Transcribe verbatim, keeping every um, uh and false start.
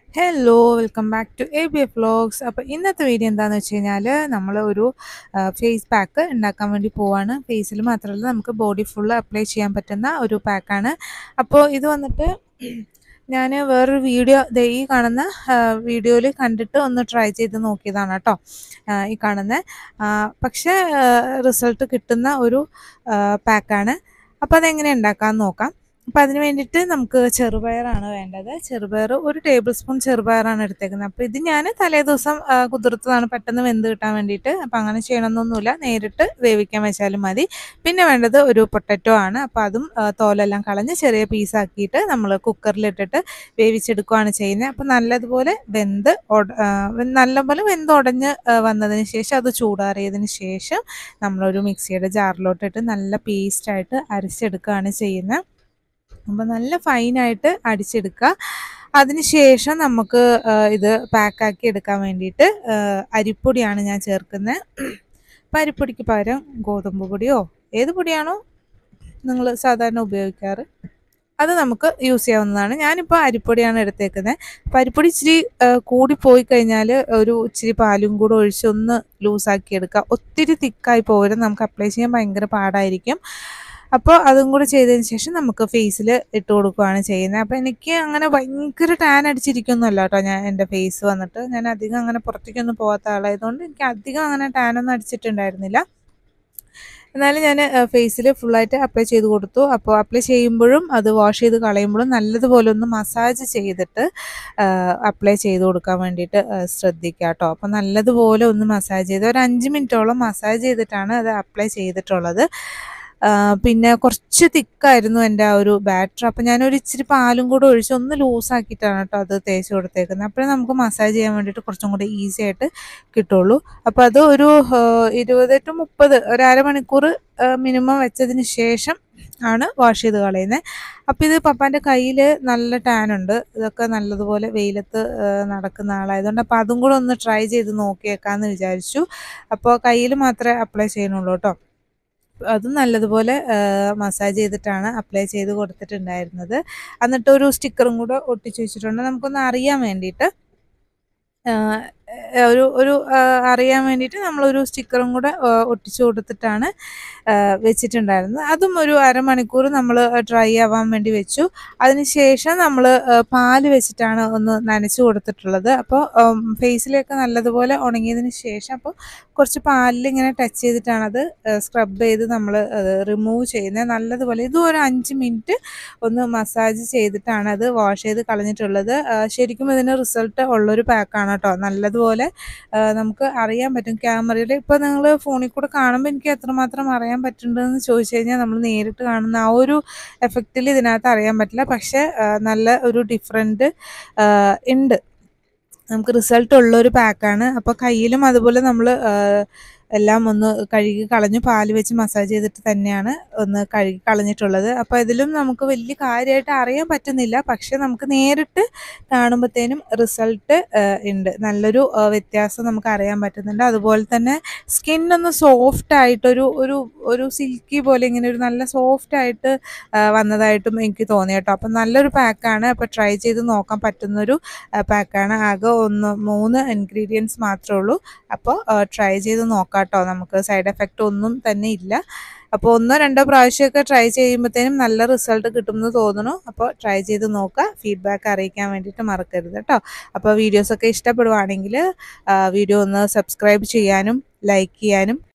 Hello welcome back to A B F vlogs. അപ്പോൾ ഇന്നത്തെ video എന്താണെന്ന് വെച്ച് കഴിഞ്ഞാൽ നമ്മൾ ഒരു ഫേസ് പാക്ക് ഉണ്ടാക്കാൻ വേണ്ടി പോവാണ്. ഫേസിൽ മാത്രമല്ല നമുക്ക് ബോഡി ഫുള്ള് അപ്ലൈ ചെയ്യാൻ പറ്റുന്ന ഒരു പാക്കാണ്. അപ്പോൾ ഇത് വന്നിട്ട് ഞാൻ വേറൊരു വീഡിയോ ദേ ഈ കാണുന്ന വീഡിയോയിൽ കണ്ടിട്ട് ഒന്ന് ട്രൈ ചെയ്ത് നോക്കിയതാണ് കേട്ടോ ഈ കാണുന്നത്. പക്ഷേ റിസൾട്ട് കിട്ടുന്ന ഒരു പാക്കാണ്. അപ്പോൾ അതെങ്ങനെ ഉണ്ടാക്കാമെന്ന് നോക്കാം. അപ്പോൾ അതിന് വേണ്ടിയിട്ട് നമുക്ക് ചെറുപയറാണ് വേണ്ടത്. ചെറുപയർ ഒരു ടേബിൾ സ്പൂൺ ചെറുപയറാണ് എടുത്തേക്കുന്നത്. അപ്പോൾ ഇത് ഞാൻ തലേ ദിവസം കുതിർത്തതാണ് പെട്ടെന്ന് വെന്ത് കിട്ടാൻ വേണ്ടിയിട്ട്. അപ്പോൾ അങ്ങനെ ചെയ്യണമെന്നൊന്നുമില്ല, നേരിട്ട് വേവിക്കാൻ വെച്ചാലും മതി. പിന്നെ വേണ്ടത് ഒരു പൊട്ടറ്റോ ആണ്. അപ്പോൾ അതും തോലെല്ലാം കളഞ്ഞ് ചെറിയ പീസാക്കിയിട്ട് നമ്മൾ കുക്കറിലിട്ടിട്ട് വേവിച്ചെടുക്കുകയാണ് ചെയ്യുന്നത്. അപ്പോൾ നല്ലതുപോലെ വെന്ത് നല്ലപോലെ വെന്തുടഞ്ഞ് വന്നതിന് ശേഷം അത് ചൂടാറിയതിന് ശേഷം നമ്മളൊരു മിക്സിയുടെ ജാറിലോട്ടിട്ട് നല്ല പേസ്റ്റായിട്ട് അരച്ചെടുക്കുകയാണ് ചെയ്യുന്നത്. അപ്പോൾ നല്ല ഫൈനായിട്ട് അടിച്ചെടുക്കുക. അതിനുശേഷം നമുക്ക് ഇത് പാക്കാക്കി എടുക്കാൻ വേണ്ടിയിട്ട് അരിപ്പൊടിയാണ് ഞാൻ ചേർക്കുന്നത്. അപ്പോൾ അരിപ്പൊടിക്ക് പകരം ഗോതമ്പ് പൊടിയോ ഏത് പൊടിയാണോ നിങ്ങൾ സാധാരണ ഉപയോഗിക്കാറ് അത് നമുക്ക് യൂസ് ചെയ്യാവുന്നതാണ്. ഞാനിപ്പോൾ അരിപ്പൊടിയാണ് എടുത്തേക്കുന്നത്. അപ്പോൾ അരിപ്പൊടി ഇച്ചിരി കൂടി പോയി കഴിഞ്ഞാൽ ഒരു ഇച്ചിരി പാലും കൂടെ ഒഴിച്ച് ഒന്ന് ലൂസാക്കി എടുക്കുക. ഒത്തിരി തിക്കായി പോകരുത്, നമുക്ക് അപ്ലൈ ചെയ്യാൻ ഭയങ്കര പാടായിരിക്കും. അപ്പോൾ അതും കൂടി ചെയ്തതിന് ശേഷം നമുക്ക് ഫേസിൽ ഇട്ട് കൊടുക്കുകയാണ് ചെയ്യുന്നത്. അപ്പോൾ എനിക്ക് അങ്ങനെ ഭയങ്കര ടാൻ അടിച്ചിരിക്കുന്നല്ല കേട്ടോ ഞാൻ എൻ്റെ ഫേസ് വന്നിട്ട്. ഞാൻ അധികം അങ്ങനെ പുറത്തേക്കൊന്നും പോകാത്ത ആളായതുകൊണ്ട് എനിക്ക് അധികം അങ്ങനെ ടാനൊന്നും അടിച്ചിട്ടുണ്ടായിരുന്നില്ല. എന്നാലും ഞാൻ ഫേസിൽ ഫുള്ളായിട്ട് അപ്ലൈ ചെയ്ത് കൊടുത്തു. അപ്പോൾ അപ്ലൈ ചെയ്യുമ്പോഴും അത് വാഷ് ചെയ്ത് കളയുമ്പോഴും നല്ലതുപോലെ ഒന്ന് മസാജ് ചെയ്തിട്ട് അപ്ലൈ ചെയ്ത് കൊടുക്കാൻ വേണ്ടിയിട്ട് ശ്രദ്ധിക്കുക കേട്ടോ. അപ്പോൾ നല്ലതുപോലെ ഒന്ന് മസാജ് ചെയ്ത് ഒരു അഞ്ച് മിനിറ്റോളം മസാജ് ചെയ്തിട്ടാണ് അത് അപ്ലൈ ചെയ്തിട്ടുള്ളത്. പിന്നെ കുറച്ച് തിക്കായിരുന്നു എൻ്റെ ആ ഒരു ബാറ്റർ. അപ്പോൾ ഞാനൊരു ഇച്ചിരി പാലും കൂടെ ഒഴിച്ച് ഒന്ന് ലൂസാക്കിയിട്ടാണ് കേട്ടോ അത് തേച്ച് കൊടുത്തേക്കുന്നത്. അപ്പോഴേ നമുക്ക് മസാജ് ചെയ്യാൻ വേണ്ടിയിട്ട് കുറച്ചും കൂടെ ഈസി ആയിട്ട് കിട്ടുള്ളൂ. അപ്പോൾ അത് ഒരു ഇരുപത് ടു മുപ്പത് ഒരു അരമണിക്കൂർ മിനിമം വെച്ചതിന് ശേഷം ആണ് വാഷ് ചെയ്ത് കളയുന്നത്. അപ്പോൾ ഇത് പപ്പാൻ്റെ കയ്യിൽ നല്ല ടാനുണ്ട്, ഇതൊക്കെ നല്ലതുപോലെ വെയിലത്ത് നടക്കുന്ന ആളായതുകൊണ്ട് അപ്പോൾ അതും കൂടെ ഒന്ന് ട്രൈ ചെയ്ത് നോക്കിയേക്കാമെന്ന് വിചാരിച്ചു. അപ്പോൾ കയ്യിൽ മാത്രമേ അപ്ലൈ ചെയ്യുന്നുള്ളൂ കേട്ടോ. അതും നല്ലതുപോലെ മസാജ് ചെയ്തിട്ടാണ് അപ്ലൈ ചെയ്ത് കൊടുത്തിട്ടുണ്ടായിരുന്നത്. എന്നിട്ട് ഒരു സ്റ്റിക്കറും കൂടെ ഒട്ടിച്ച് വെച്ചിട്ടുണ്ട് നമുക്കൊന്ന് അറിയാൻ വേണ്ടിയിട്ട്. ഒരു ഒരു അറിയാൻ വേണ്ടിയിട്ട് നമ്മളൊരു സ്റ്റിക്കറും കൂടെ ഒട്ടിച്ചു കൊടുത്തിട്ടാണ് വെച്ചിട്ടുണ്ടായിരുന്നത്. അതും ഒരു അരമണിക്കൂർ നമ്മൾ ഡ്രൈ ആവാൻ വേണ്ടി വെച്ചു. അതിനുശേഷം നമ്മൾ പാല് വെച്ചിട്ടാണ് ഒന്ന് നനച്ച് കൊടുത്തിട്ടുള്ളത്. അപ്പോൾ ഫേസിലേക്ക് നല്ലതുപോലെ ഉണങ്ങിയതിന് ശേഷം അപ്പോൾ കുറച്ച് പാലിൽ ഇങ്ങനെ ടച്ച് ചെയ്തിട്ടാണ് അത് സ്ക്രബ് ചെയ്ത് നമ്മൾ റിമൂവ് ചെയ്യുന്നത്. നല്ലതുപോലെ ഇതും ഒരു അഞ്ച് മിനിറ്റ് ഒന്ന് മസാജ് ചെയ്തിട്ടാണ് അത് വാഷ് ചെയ്ത് കളഞ്ഞിട്ടുള്ളത്. ശരിക്കും ഇതിന് റിസൾട്ട് ഉള്ളൊരു പാക്കാണ് കേട്ടോ. നല്ലതുപോലെ നമുക്ക് അറിയാൻ പറ്റും ക്യാമറയിൽ. ഇപ്പോൾ നിങ്ങൾ ഫോണിൽ കൂടെ കാണുമ്പോൾ എനിക്ക് എത്രമാത്രം അറിയാൻ പറ്റുന്നുണ്ടെന്ന് ചോദിച്ചു കഴിഞ്ഞാൽ നമ്മൾ നേരിട്ട് കാണുന്ന ആ ഒരു എഫക്റ്റിൽ ഇതിനകത്ത് അറിയാൻ പറ്റില്ല. പക്ഷേ നല്ല ഒരു ഡിഫറൻറ്റ് ഉണ്ട്, നമുക്ക് റിസൾട്ട് ഉള്ളൊരു പാക്കാണ്. അപ്പോൾ കയ്യിലും അതുപോലെ നമ്മൾ എല്ലാം ഒന്ന് കഴുകി കളഞ്ഞു പാല് വെച്ച് മസാജ് ചെയ്തിട്ട് തന്നെയാണ് ഒന്ന് കഴുകി കളഞ്ഞിട്ടുള്ളത്. അപ്പോൾ ഇതിലും നമുക്ക് വലിയ കാര്യമായിട്ട് അറിയാൻ പറ്റുന്നില്ല, പക്ഷെ നമുക്ക് നേരിട്ട് കാണുമ്പോഴത്തേനും റിസൾട്ട് ഉണ്ട്, നല്ലൊരു വ്യത്യാസം നമുക്ക് അറിയാൻ പറ്റുന്നുണ്ട്. അതുപോലെ തന്നെ സ്കിന്നൊന്ന് സോഫ്റ്റ് ആയിട്ടൊരു ഒരു ഒരു സിൽക്കി പോലെ ഇങ്ങനെ ഒരു നല്ല സോഫ്റ്റ് ആയിട്ട് വന്നതായിട്ടും എനിക്ക് തോന്നി കേട്ടോ. അപ്പം നല്ലൊരു പാക്കാണ്. അപ്പോൾ ട്രൈ ചെയ്ത് നോക്കാൻ പറ്റുന്നൊരു പാക്കാണ്. ആകെ ഒന്ന് മൂന്ന് ഇൻഗ്രീഡിയൻസ് മാത്രമേ ഉള്ളൂ. അപ്പോൾ ട്രൈ ചെയ്ത് നോക്കാം കേട്ടോ, നമുക്ക് സൈഡ് എഫക്റ്റ് ഒന്നും തന്നെ ഇല്ല. അപ്പോൾ ഒന്നോ രണ്ടോ പ്രാവശ്യമൊക്കെ ട്രൈ ചെയ്യുമ്പോഴത്തേനും നല്ല റിസൾട്ട് കിട്ടുമെന്ന് തോന്നുന്നു. അപ്പോൾ ട്രൈ ചെയ്ത് നോക്കുക, ഫീഡ്ബാക്ക് അറിയിക്കാൻ വേണ്ടിയിട്ട് മറക്കരുത് കേട്ടോ. അപ്പോൾ വീഡിയോസൊക്കെ ഇഷ്ടപ്പെടുവാണെങ്കിൽ വീഡിയോ ഒന്ന് സബ്സ്ക്രൈബ് ചെയ്യാനും ലൈക്ക് ചെയ്യാനും